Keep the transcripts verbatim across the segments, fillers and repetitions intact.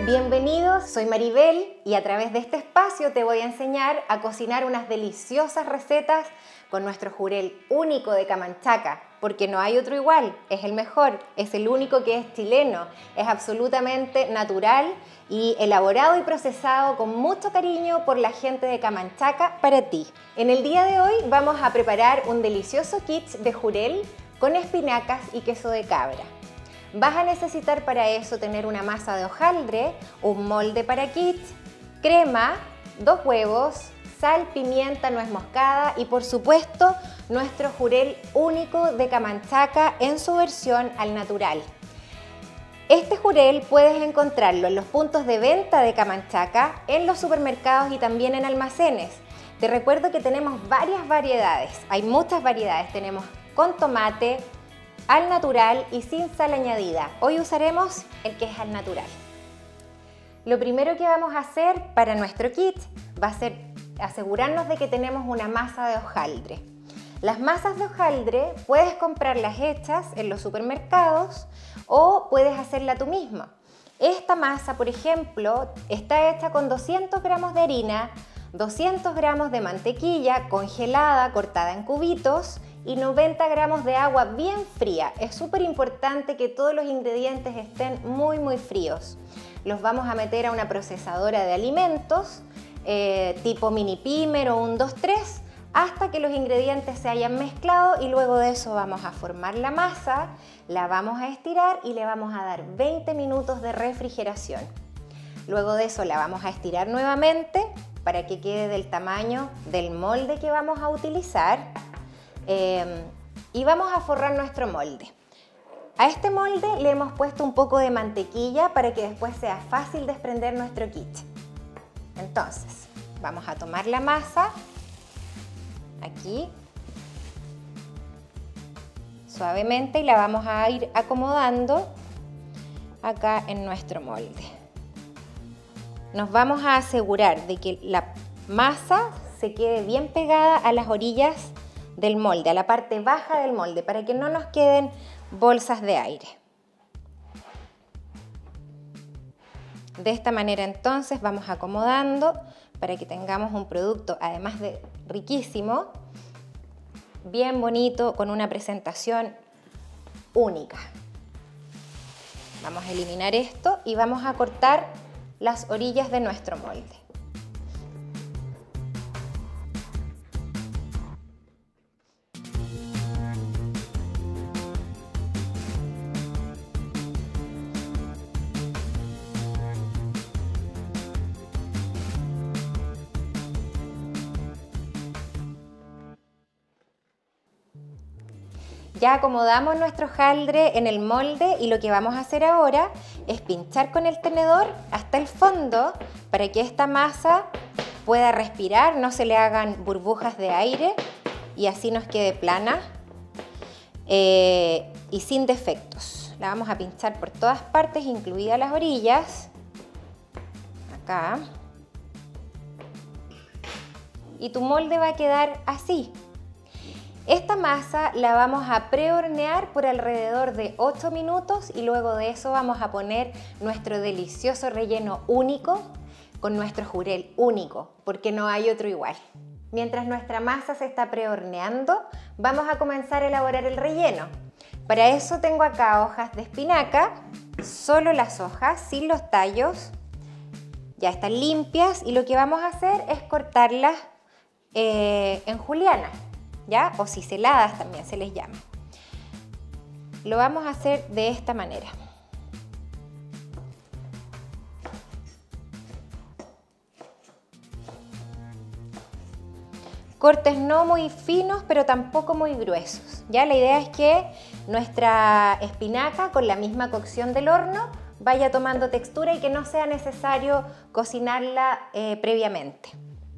Bienvenidos, soy Maribel y a través de este espacio te voy a enseñar a cocinar unas deliciosas recetas con nuestro jurel único de Camanchaca, porque no hay otro igual, es el mejor, es el único que es chileno, es absolutamente natural y elaborado y procesado con mucho cariño por la gente de Camanchaca para ti. En el día de hoy vamos a preparar un delicioso quiche de jurel con espinacas y queso de cabra. Vas a necesitar para eso tener una masa de hojaldre, un molde para quiche, crema, dos huevos, sal, pimienta, nuez moscada y por supuesto nuestro jurel único de Camanchaca en su versión al natural. Este jurel puedes encontrarlo en los puntos de venta de Camanchaca, en los supermercados y también en almacenes. Te recuerdo que tenemos varias variedades, hay muchas variedades, tenemos con tomate, al natural y sin sal añadida. Hoy usaremos el que es al natural. Lo primero que vamos a hacer para nuestro quiche va a ser asegurarnos de que tenemos una masa de hojaldre. Las masas de hojaldre puedes comprarlas hechas en los supermercados o puedes hacerla tú misma. Esta masa, por ejemplo, está hecha con doscientos gramos de harina, doscientos gramos de mantequilla congelada, cortada en cubitos, y noventa gramos de agua bien fría. Es súper importante que todos los ingredientes estén muy muy fríos. Los vamos a meter a una procesadora de alimentos eh, tipo mini pimer o un dos tres hasta que los ingredientes se hayan mezclado y luego de eso vamos a formar la masa, la vamos a estirar y le vamos a dar veinte minutos de refrigeración. Luego de eso la vamos a estirar nuevamente para que quede del tamaño del molde que vamos a utilizar. Eh, y vamos a forrar nuestro molde. A este molde le hemos puesto un poco de mantequilla para que después sea fácil desprender nuestro quiche. Entonces, vamos a tomar la masa, aquí, suavemente y la vamos a ir acomodando acá en nuestro molde. Nos vamos a asegurar de que la masa se quede bien pegada a las orillas del molde, a la parte baja del molde, para que no nos queden bolsas de aire. De esta manera entonces vamos acomodando para que tengamos un producto, además de riquísimo, bien bonito, con una presentación única. Vamos a eliminar esto y vamos a cortar las orillas de nuestro molde. Ya acomodamos nuestro hojaldre en el molde y lo que vamos a hacer ahora es pinchar con el tenedor hasta el fondo para que esta masa pueda respirar, no se le hagan burbujas de aire y así nos quede plana eh, y sin defectos. La vamos a pinchar por todas partes, incluidas las orillas, acá, y tu molde va a quedar así. Esta masa la vamos a prehornear por alrededor de ocho minutos y luego de eso vamos a poner nuestro delicioso relleno único con nuestro jurel único, porque no hay otro igual. Mientras nuestra masa se está prehorneando, vamos a comenzar a elaborar el relleno. Para eso tengo acá hojas de espinaca, solo las hojas, sin los tallos. Ya están limpias y lo que vamos a hacer es cortarlas eh, en juliana. ¿Ya? O ciseladas también se les llama. Lo vamos a hacer de esta manera. Cortes no muy finos, pero tampoco muy gruesos. ¿Ya? La idea es que nuestra espinaca, con la misma cocción del horno, vaya tomando textura y que no sea necesario cocinarla eh, previamente.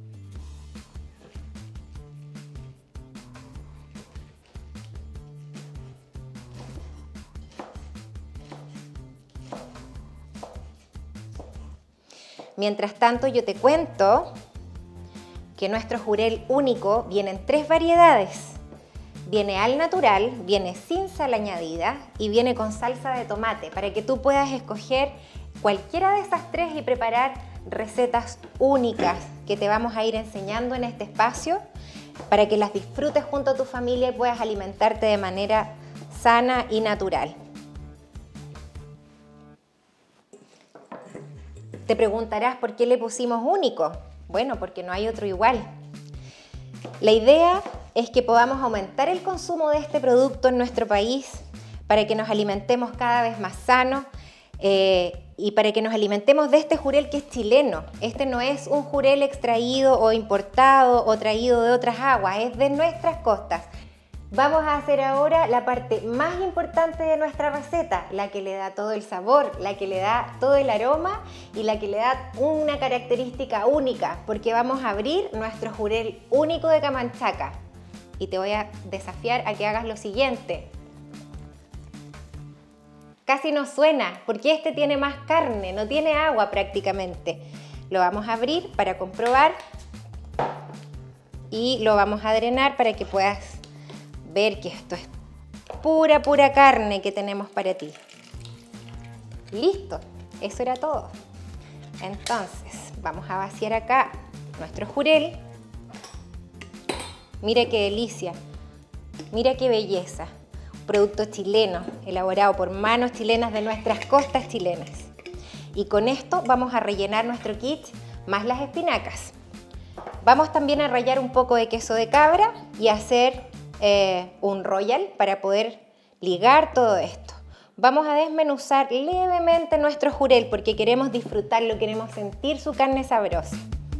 Mientras tanto, yo te cuento que nuestro jurel único viene en tres variedades. Viene al natural, viene sin sal añadida y viene con salsa de tomate para que tú puedas escoger cualquiera de esas tres y preparar recetas únicas que te vamos a ir enseñando en este espacio para que las disfrutes junto a tu familia y puedas alimentarte de manera sana y natural. Te preguntarás por qué le pusimos único. Bueno, porque no hay otro igual. La idea es que podamos aumentar el consumo de este producto en nuestro país para que nos alimentemos cada vez más sanos eh, y para que nos alimentemos de este jurel que es chileno. Este no es un jurel extraído o importado o traído de otras aguas, es de nuestras costas. Vamos a hacer ahora la parte más importante de nuestra receta, la que le da todo el sabor, la que le da todo el aroma y la que le da una característica única, porque vamos a abrir nuestro jurel único de Camanchaca. Y te voy a desafiar a que hagas lo siguiente. Casi no suena, porque este tiene más carne, no tiene agua prácticamente. Lo vamos a abrir para comprobar y lo vamos a drenar para que puedas ver que esto es pura, pura carne que tenemos para ti. Listo, eso era todo. Entonces, vamos a vaciar acá nuestro jurel. Mira qué delicia, mira qué belleza. Un producto chileno, elaborado por manos chilenas de nuestras costas chilenas. Y con esto vamos a rellenar nuestro kit más las espinacas. Vamos también a rallar un poco de queso de cabra y hacer Eh, un royal para poder ligar todo esto. Vamos a desmenuzar levemente nuestro jurel porque queremos disfrutarlo, queremos sentir su carne sabrosa.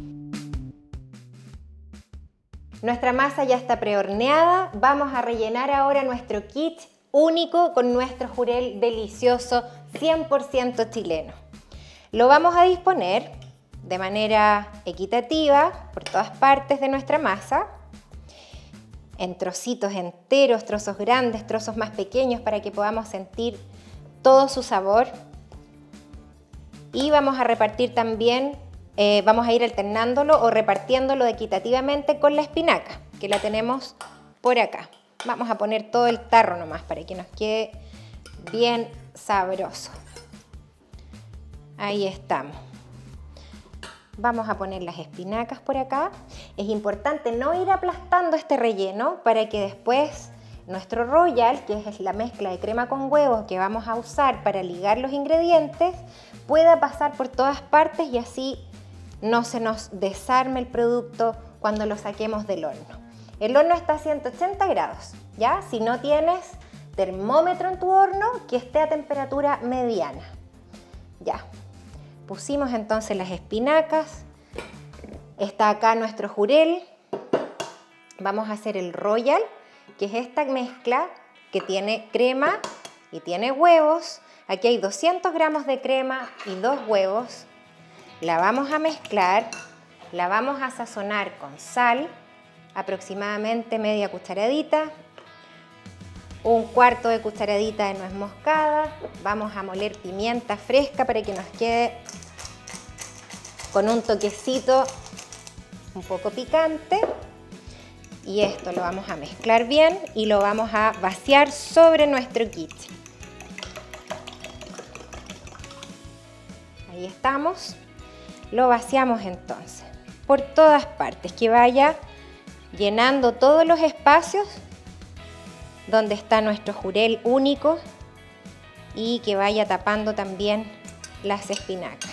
Nuestra masa ya está prehorneada. Vamos a rellenar ahora nuestro kit único con nuestro jurel delicioso cien por ciento chileno. Lo vamos a disponer de manera equitativa por todas partes de nuestra masa, en trocitos enteros, trozos grandes, trozos más pequeños para que podamos sentir todo su sabor. Y vamos a repartir también, eh, vamos a ir alternándolo o repartiéndolo equitativamente con la espinaca, que la tenemos por acá. Vamos a poner todo el tarro nomás para que nos quede bien sabroso. Ahí estamos. Vamos a poner las espinacas por acá. Es importante no ir aplastando este relleno para que después nuestro royal, que es la mezcla de crema con huevos que vamos a usar para ligar los ingredientes, pueda pasar por todas partes y así no se nos desarme el producto cuando lo saquemos del horno. El horno está a ciento ochenta grados, ¿ya? Si no tienes termómetro en tu horno, que esté a temperatura mediana. Ya. Pusimos entonces las espinacas, está acá nuestro jurel. Vamos a hacer el royal, que es esta mezcla que tiene crema y tiene huevos. Aquí hay doscientos gramos de crema y dos huevos. La vamos a mezclar, la vamos a sazonar con sal, aproximadamente media cucharadita, un cuarto de cucharadita de nuez moscada. Vamos a moler pimienta fresca para que nos quede con un toquecito un poco picante. Y esto lo vamos a mezclar bien y lo vamos a vaciar sobre nuestro kit. Ahí estamos. Lo vaciamos entonces por todas partes, que vaya llenando todos los espacios donde está nuestro jurel único y que vaya tapando también las espinacas.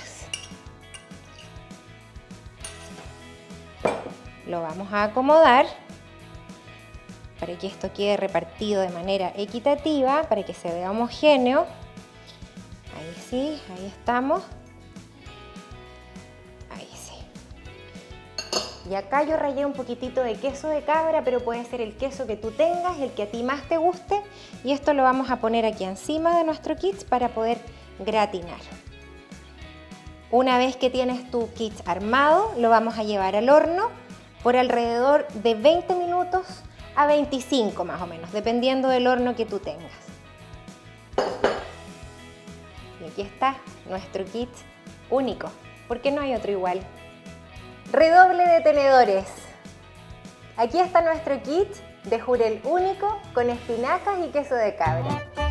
Lo vamos a acomodar para que esto quede repartido de manera equitativa, para que se vea homogéneo. Ahí sí, ahí estamos. Ahí sí. Y acá yo rallé un poquitito de queso de cabra, pero puede ser el queso que tú tengas, el que a ti más te guste. Y esto lo vamos a poner aquí encima de nuestro kit para poder gratinar. Una vez que tienes tu kit armado, lo vamos a llevar al horno por alrededor de veinte minutos a veinticinco más o menos, dependiendo del horno que tú tengas. Y aquí está nuestro kit único, porque no hay otro igual. Redoble de tenedores. Aquí está nuestro kit de jurel único con espinacas y queso de cabra.